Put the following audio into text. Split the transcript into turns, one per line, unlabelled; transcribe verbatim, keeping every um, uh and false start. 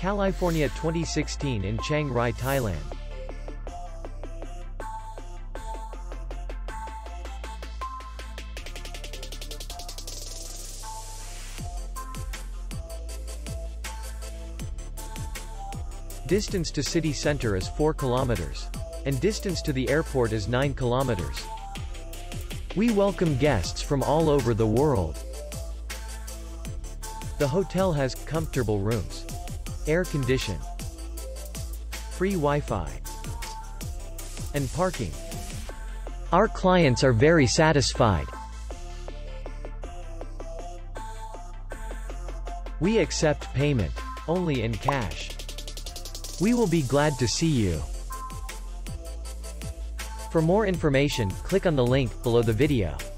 California twenty sixteen in Chiang Rai, Thailand. Distance to city center is four kilometers. And distance to the airport is nine kilometers. We welcome guests from all over the world. The hotel has comfortable rooms, air condition, free Wi-Fi, and parking. Our clients are very satisfied. We accept payment only in cash. We will be glad to see you. For more information, click on the link below the video.